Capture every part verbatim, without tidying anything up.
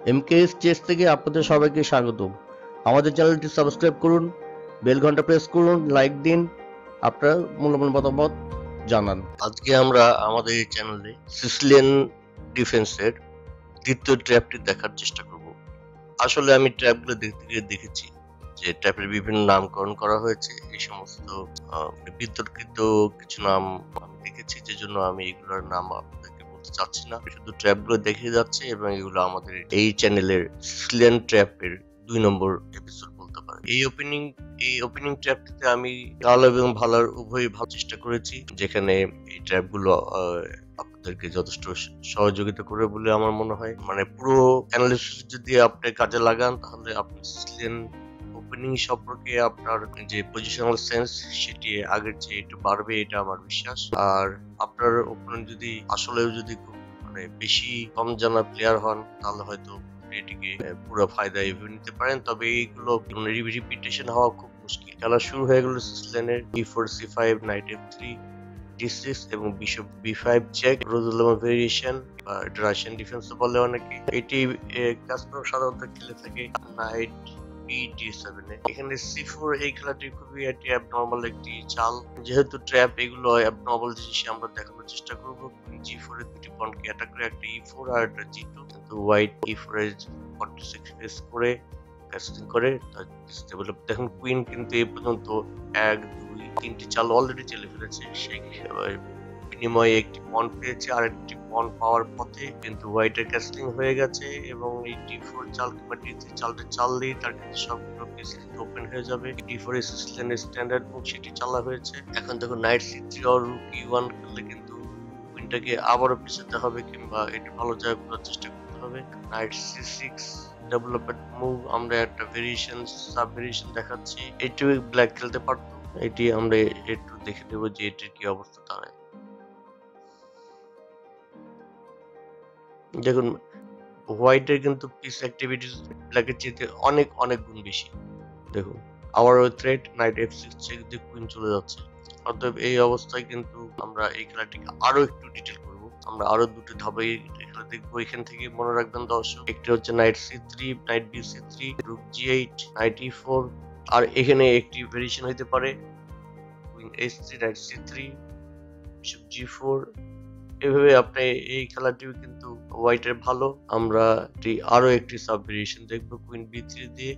MKS chess থেকে আপনাদের সবাইকে স্বাগতম। আমাদের চ্যানেলটি সাবস্ক্রাইব করুন, বেল ঘন্টা প্রেস করুন, লাইক দিন, আপনার মূল্যবান মতামত জানান। আজকে আমরা আমাদের এই চ্যানেলে সিসিলিয়ান ডিফেন্সের দ্বিতীয় ট্র্যাপটি দেখার চেষ্টা করব। আসলে আমি ট্র্যাপগুলো দেখতে গিয়ে দেখেছি যে ট্র্যাপের বিভিন্ন নামকরণ করা হয়েছে। এই সমস্ত বিতর্কিত কিছু নাম আমি দেখেছি, যে জন্য আমি এগুলোর নাম আপনাদেরকে বলতে চাচ্ছি না। শুধু ট্র্যাপগুলো দেখে যাচ্ছে এবং এগুলো আমাদের এই চ্যানেলের সিসিলিয়ান ট্র্যাপের দুই নম্বর এপিসোড বলতে পারেন। এই ওপেনিং এই ওপেনিং ট্র্যাপটিতে আমি ভালো এবং ভালোর উভয়ই ভালো চেষ্টা করেছি, যেখানে এই ট্র্যাপগুলো আপনাদেরকে যথেষ্ট সহযোগিতা করে বলে আমার মনে হয়। মানে পুরো অ্যানালিসিস যদি আপনি কাজে লাগান, তাহলে আপনি সিসিলিয়ান ওপেনিং সম্পর্কে আপনার যে পজিশনাল সেন্স সেটি আগের চেয়ে একটু বাড়বে, এটা আমার বিশ্বাস। আর আপনার ওপেনিং যদি আসলে যদি খুব মানে বেশি কম জানা প্লেয়ার হন, তাহলে হয়তো এটিকে পুরো ফায়দা এভাবে নিতে পারেন। তবে এইগুলো রিপিটেশন হওয়া খুব মুশকিল। খেলা শুরু হয়ে গেল সিসিলিয়ানের B four C five, knight F three, D six এবং bishop B five check, Rossolimo variation বা রাশিয়ান ডিফেন্স বলে অনেকে। এটি কাসপারভ সাধারণত খেলে থাকে নাইট বি ডি সেভেন এ। এখানে সি ফোর এই খেলাটি খুবই একটি অ্যাবনর্মাল একটি চাল। যেহেতু ট্র্যাপ এগুলো অ্যাবনর্মাল জিনিস আমরা দেখানোর চেষ্টা করব। জি ফোর এর দুটি পয়েন্টকে অ্যাটাক করে একটা ই ফোর আর একটা জি টু, কিন্তু হোয়াইট ই ফোর এর ফর্টি সিক্স ফেস করে ক্যাসলিং করে ডেভেলপ। দেখুন কুইন কিন্তু এই পর্যন্ত এক দুই তিনটি চাল অলরেডি চেলে ফেলেছে। সেই বিনিময়ে একটি পন পেয়েছে, আর একটি পন পাওয়ার পথে কিন্তু হোয়াইটের ক্যাসলিং হয়ে গেছে এবং এই ডি ফোর চাল কিংবা ডি থ্রি চালটা চাললেই তার কিন্তু সবগুলো পিস কিন্তু ওপেন হয়ে যাবে। ডি ফোর এর সিসিলিয়ানের স্ট্যান্ডার্ড মুভ সেটি চালা হয়েছে। এখন দেখো নাইট সি থ্রি আর রুক ই ওয়ান খেললে কিন্তু কুইনটাকে আবারও পিছাতে হবে কিংবা একটু ভালো জায়গা করার চেষ্টা করতে হবে। Knight C six development move, আমরা একটা ভেরিয়েশন সাব ভেরিয়েশন দেখাচ্ছি। এটি ব্ল্যাক খেলতে পারতো, এটি আমরা একটু দেখে দেবো যে এটির কি অবস্থা দাঁড়ায়। দেখুন হোয়াইটের কিন্তু পিস অ্যাক্টিভিটিস ব্ল্যাকের চেয়ে অনেক অনেক গুণ বেশি। দেখুন আবার ওই threat knight F six check দিয়ে কুইন চলে যাচ্ছে। অতএব এই অবস্থায় কিন্তু আমরা এই খেলাটিকে আরো একটু ডিটেল করব। আমরা আরো দুটো ধাপে খেলা দেখবো। এখান থেকে মনে রাখবেন দর্শক, একটি হচ্ছে knight C three, knight B C three, rook G eight, knight E four, আর এখানে একটি ভেরিয়েশন হতে পারে queen H three, knight C three, bishop G four. এভাবে আপনি এই খেলাটিও কিন্তু হোয়াইটের ভালো। আমরা আরো একটি সাব ভেরিয়েশন দেখবো কুইন বি থ্রি দিয়ে।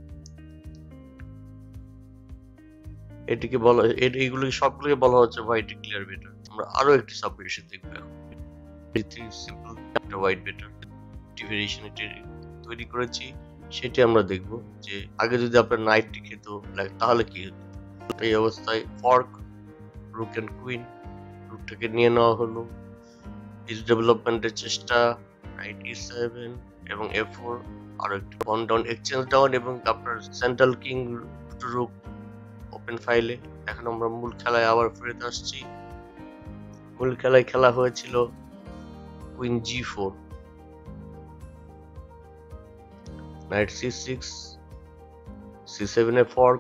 এটিকে বলা এইগুলো সবগুলোকে বলা হচ্ছে হোয়াইট ক্লিয়ার বেটার। আমরা আরো একটি সাব ভেরিয়েশন দেখবো এখন। বি থ্রি সিম্পল একটা হোয়াইট বেটার ভেরিয়েশন এটি তৈরি করেছি, সেটি আমরা দেখব যে আগে যদি আপনার নাইটটি খেত ব্ল্যাক তাহলে কি হতো। এই অবস্থায় ফর্ক, রুক এন্ড কুইন, রুকটাকে নিয়ে নেওয়া হলো। পিস ডেভেলপমেন্টের চেষ্টা, নাইট ই সেভেন এবং এফ ফোর, আরো একটি পন ডাউন এক্সচেঞ্জ ডাউন এবং আপনার সেন্ট্রাল কিং রুক ওপেন ফাইলে। এখন আমরা মূল খেলায় আবার ফেরত আসছি। মূল খেলায় খেলা হয়েছিল queen G four, knight C six, C seven এ ফর্ক,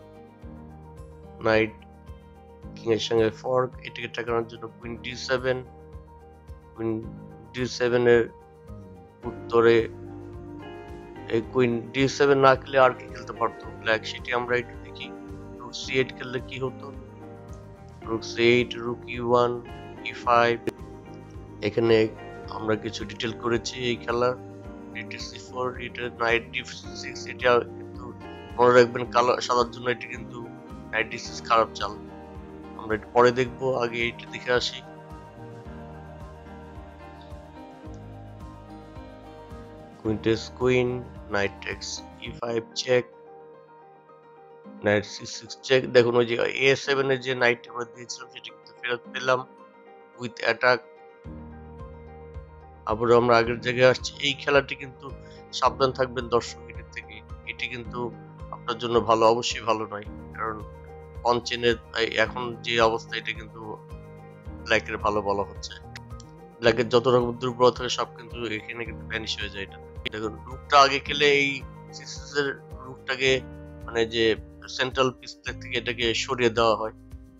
নাইট কিং এর সঙ্গে ফর্ক। এটিকে ঠেকানোর জন্য queen D seven, queen D seven এর উত্তরে এই কুইন ডি সেভেন না খেলে আর কি খেলতে পারতো ব্ল্যাক, সেটি আমরা একটু দেখি। রুক সি এইট খেললে কি হতো। Rook C eight, rook E one, E five. এখানে আমরা কিছু ডিটেল করেছি এই খেলার। ডি সি ফোর, এটা নাইট ডি সিক্স। এটা কিন্তু মনে রাখবেন কালো সাদার জন্য এটি কিন্তু নাইট ডি সিক্স খারাপ চাল। আমরা একটু পরে দেখবো, আগে এটা দেখে আসি। Queen takes queen, knight takes E five check, knight C six check. দেখুন ওই যে এ সেভেন এর যে নাইট আমরা দিয়েছিলাম সেটা কিন্তু ফেরত পেলাম উইথ অ্যাটাক। আবার আমরা আগের জায়গায় আসছি। এই খেলাটি কিন্তু সাবধান থাকবেন দর্শক এটির থেকে। এটি কিন্তু আপনার জন্য ভালো, অবশ্যই ভালো নয়, কারণ অন চেনের এখন যে অবস্থা এটা কিন্তু ব্ল্যাকের ভালো বলা হচ্ছে। ব্ল্যাকের যত রকম দুর্বলতা থাকে সব কিন্তু এখানে কিন্তু ভ্যানিশ হয়ে যায়। এটা দেখুন রুকটা আগে খেলে এই সিসিসের রুকটাকে মানে যে সেন্ট্রাল পিস থেকে এটাকে সরিয়ে দেওয়া হয়।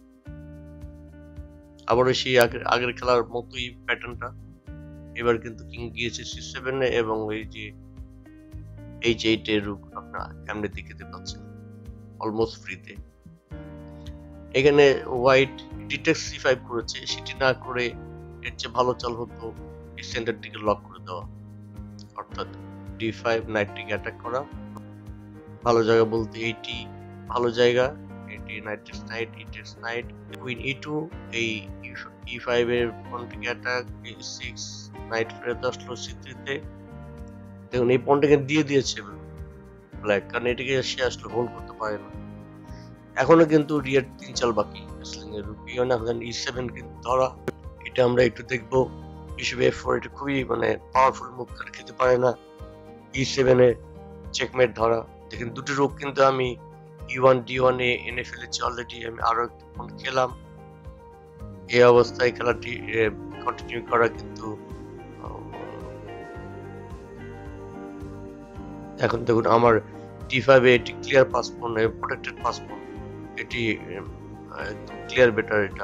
আবারও সেই আগের খেলার মতোই প্যাটার্নটা। এবার কিন্তু কিং গিয়েছে সি সেভেন এ এবং এই যে এইচ এইট এর রুক আপনারা এমনিতে খেতে পাচ্ছেন অলমোস্ট ফ্রিতে। এখানে হোয়াইট ডিটেক্ট সি ফাইভ করেছে, সেটি না করে এর চেয়ে ভালো চাল হতো এই সেন্টারটিকে লক করে দেওয়া, অর্থাৎ ডি ফাইভ নাইটটিকে অ্যাটাক করা। ভালো জায়গা বলতে এইটি ভালো জায়গা, এটি knight takes knight, E takes knight, queen E two, এই ই ফাইভ এর পয়েন্টকে অ্যাটাক, ই সিক্স নাইট ফেরত আসলো সি থ্রি তে। দেখুন এই পয়েন্টকে দিয়ে দিয়েছে ব্ল্যাক, কারণ এটিকে সে আসলে হোল্ড করতে পারে না। এখনো কিন্তু রিয়ের তিন চাল বাকি রেসলিং এর রুকি না, ই সেভেন কিন্তু ধরা, এটা আমরা একটু দেখবো। বিশপ এফ ফোর এটা খুবই মানে পাওয়ারফুল মুভ, করে খেতে পারে না। ই সেভেন এ চেকমেট ধরা। দেখেন দুটো রুক কিন্তু আমি ই ওয়ান ডি ওয়ান এ এনে ফেলেছি অলরেডি, আমি আরো একটু পয়েন্ট খেলাম। এই অবস্থায় খেলাটি কন্টিনিউ করা, কিন্তু এখন দেখুন আমার ডি ফাইভ এ এটি clear pass point, protected pass point, এটি ক্লিয়ার বেটার। এটা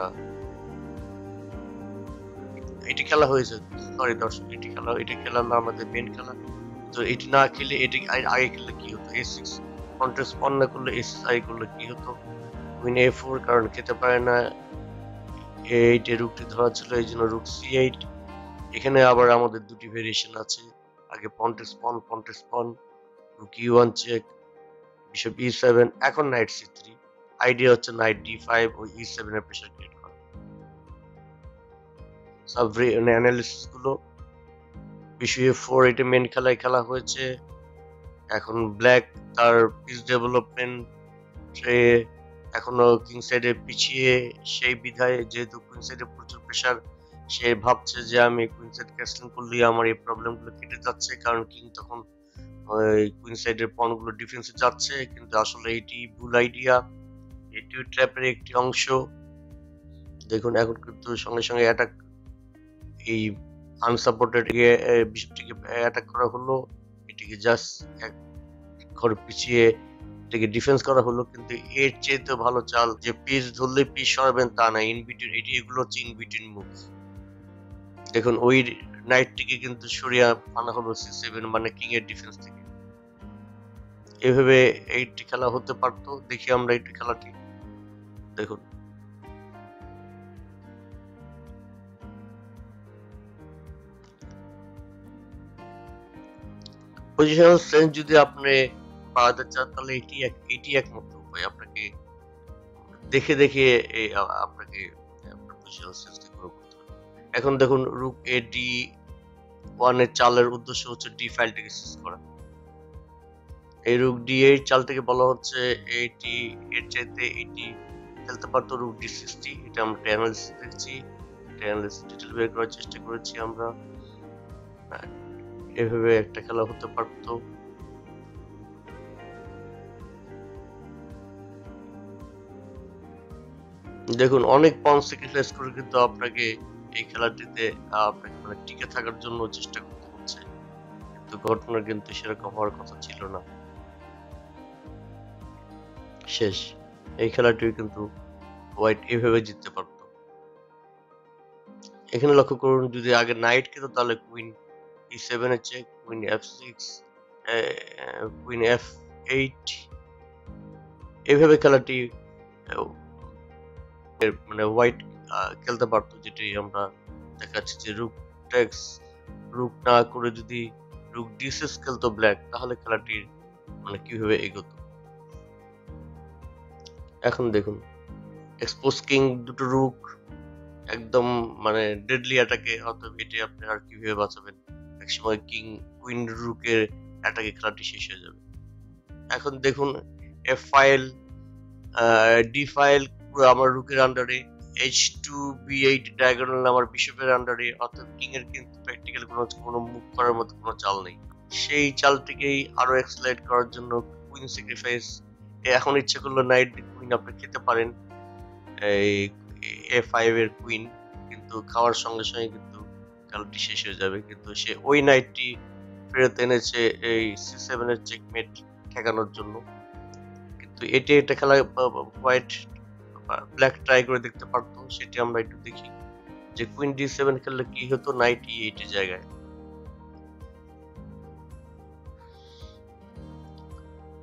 এটি খেলা হয়েছে, সরি দর্শক, এটি খেলা এটি খেলা না আমাদের মেন খেলা। তো এটি না খেলে এটি আগে খেললে কি হতো, এ সিক্স কন্টেস্ট অন না করলে এস আই করলে কি হতো, কুইন এ ফোর কারণ খেতে পারে না, এ এইট এ রুকটি ধরা ছিল, এই জন্য রুক সি এইট। এখানে আবার আমাদের দুটি ভেরিয়েশন আছে, আগে পন্টেস pawn pawn takes pawn, rook E one check, bishop E seven, এখন নাইট সি থ্রি। আইডিয়া হচ্ছে নাইট ডি ফাইভ ও ই সেভেন এর প্রেসার ক্রিয়েট করা। সব অ্যানালিসিস গুলো বিশপ এ ফোর এটা মেন খেলায় খেলা হয়েছে। এখন ব্ল্যাক তার পিস ডেভেলপমেন্ট এখনো কিং সাইডে পিছিয়ে, সেই বিধায় যেহেতু কুইন সাইডে প্রচুর প্রেসার, সে ভাবছে যে আমি কুইন সাইড ক্যাসলিং করলে আমার এই প্রবলেমগুলো কেটে যাচ্ছে, কারণ কিং তখন ওই কুইন সাইডের পয়েন্টগুলো ডিফেন্সে যাচ্ছে, কিন্তু আসলে এটি ভুল আইডিয়া, এটিও ট্র্যাপের একটি অংশ। দেখুন এখন কিন্তু সঙ্গে সঙ্গে অ্যাটাক, এই আনসাপোর্টেড বিশপটিকে অ্যাটাক করা হলো, এটিকে জাস্ট এক ঘর পিছিয়ে এটাকে ডিফেন্স করা হলো, কিন্তু এর চেয়ে তো ভালো চাল যে পিস ধরলে পিস সরাবেন তা না, ইন বিটুইন, এটি এগুলো হচ্ছে ইন বিটুইন মুভ। দেখুন ওই নাইটটিকে কিন্তু সরিয়ে আনা হলো সি সেভেন, মানে কিং এর ডিফেন্স থেকে। এভাবে এইটি খেলা হতে পারতো। দেখি আমরা এইটি খেলাটি দেখুন। পজিশনাল স্ট্রেংথ যদি আপনি বাড়াতে চান তাহলে এটি এক এটি একমাত্র উপায়, আপনাকে দেখে দেখে আপনাকে আপনার পজিশনাল স্ট্রেংথ গ্রো করতে হবে। এখন দেখুন রুক এ ডি ওয়ান এর চালের উদ্দেশ্য হচ্ছে ডি ফাইলটাকে সিজ করা। এই রুক ডি এইট চাল থেকে বলা হচ্ছে এইটি এর চাইতে এটি খেলতে পারতো রুক ডি সিক্সটি। এটা আমরা অ্যানালিসিস দেখছি, অ্যানালিসিস ডিটেইল বের করার চেষ্টা করেছি আমরা। এভাবে একটা খেলা হতে পারতো। দেখুন অনেক পয়েন্ট স্যাক্রিফাইস করে কিন্তু আপনাকে এই খেলাটিতে আপনাকে মানে টিকে থাকার জন্য চেষ্টা করতে হচ্ছে, কিন্তু ঘটনা কিন্তু সেরকম হওয়ার কথা ছিল না। শেষ এই খেলাটিও কিন্তু হোয়াইট এভাবে জিততে পারতো। এখানে লক্ষ্য করুন, যদি আগে নাইট খেত তাহলে কুইন ই সেভেন এর check, queen F six, queen F eight, এভাবে খেলাটি মানে হোয়াইট খেলতে পারতো, যেটি আমরা দেখাচ্ছি যে রুক টেক্স, রুক না করে যদি রুক ডি সিক্স খেলতো ব্ল্যাক, তাহলে খেলাটির মানে কিভাবে এগোতো। এখন দেখুন এক্সপোজ কিং, দুটো রুক একদম মানে ডেডলি অ্যাটাকে, অথবা এটি আপনি আর কিভাবে বাঁচাবেন, একসময় কিং কুইন রুকের অ্যাটাকে খেলাটি শেষ হয়ে যাবে। এখন দেখুন এফ ফাইল, ডি ফাইল আমার রুকের আন্ডারে, H two B eight diagonal আমার বিশপের আন্ডারে, অর্থাৎ কিং এর কিন্তু প্র্যাকটিক্যাল কোনো কোনো মুভ করার মতো কোনো চাল নেই। সেই চালটিকেই আরো এক্সলাইট করার জন্য কুইন স্যাক্রিফাইস, এখন ইচ্ছে করলে নাইট কুইন আপনি খেতে পারেন, এই এ ফাইভ এর কুইন, কিন্তু খাওয়ার সঙ্গে সঙ্গে কিন্তু খেলাটি শেষ হয়ে যাবে। কিন্তু সে ওই নাইটটি ফেরত এনেছে এই সি সেভেন এর চেকমেট ঠেকানোর জন্য। কিন্তু এটি একটা খেলা হোয়াইট ব্ল্যাক ট্রাই করে দেখতে পারতো, সেটি আমরা একটু দেখি যে কুইন ডি সেভেন খেললে কি হতো নাইট ই এইট এর জায়গায়।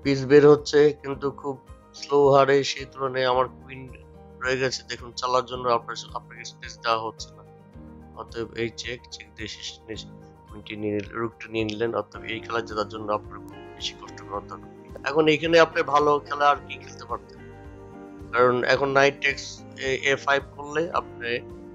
পিস বের হচ্ছে কিন্তু খুব স্লো হারে, সেই তুলনায় আমার কুইন রয়ে গেছে। দেখুন চালার জন্য আপনার আপনাকে স্পেস দেওয়া হচ্ছে না। অতএব এই চেক চেক দিয়ে শেষে কুইনটি নিয়ে রুকটা নিয়ে নিলেন। অতএব এই খেলা জেতার জন্য আপনার খুব বেশি কষ্ট করার দরকার। এখন এইখানে আপনি ভালো খেলা আর কি খেলতে পারতেন, কারণ এখন নাইট টেক্স এ ফাইভ করলে আপনি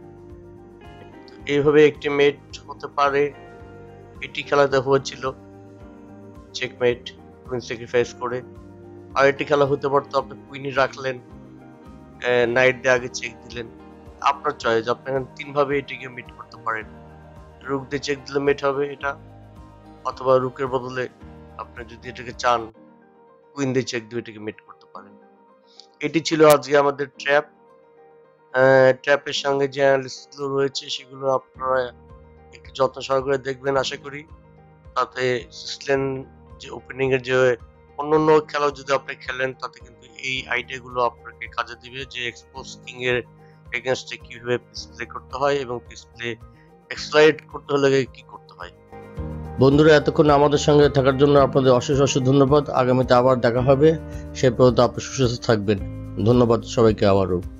এইভাবে একটি মেট হতে পারে। এটি খেলাতে হয়েছিল চেকমেট, কুইন স্যাক্রিফাইস করে। আর একটি খেলা হতে পারতো আপনি কুইনই রাখলেন, নাইট দিয়ে আগে চেক দিলেন। আপনার চয়েস, আপনি এখন তিন ভাবে এটিকে মিট করতে পারেন। রুক দিয়ে চেক দিলে মেট হবে এটা, অথবা রুকের বদলে আপনি যদি এটাকে চান কুইন দিয়ে চেক দিয়ে এটাকে মিট করতে পারেন। এটি ছিল আজকে আমাদের ট্র্যাপ। ট্র্যাপের সঙ্গে যে অ্যানালিসিসগুলো রয়েছে সেগুলো আপনারা একটু যত্ন সহকারে দেখবেন আশা করি। তাতে সিসলেন যে ওপেনিং এর যে অন্যান্য খেলা যদি আপনি খেলেন তাতে কিন্তু এই আইডিয়াগুলো আপনাকে কাজে দিবে, যে এক্সপোজ কিং এর এগেইনস্টে কিভাবে পিস প্লে করতে হয় এবং পিস প্লে এক্সপ্লয়েট করতে হলে কি করতে হয়। বন্ধুরা, এতক্ষণ আমাদের সঙ্গে থাকার জন্য আপনাদের অশেষ অশেষ ধন্যবাদ। আগামীতে আবার দেখা হবে, সে পর্যন্ত আপনি সুস্থ থাকবেন। ধন্যবাদ সবাইকে আবারও।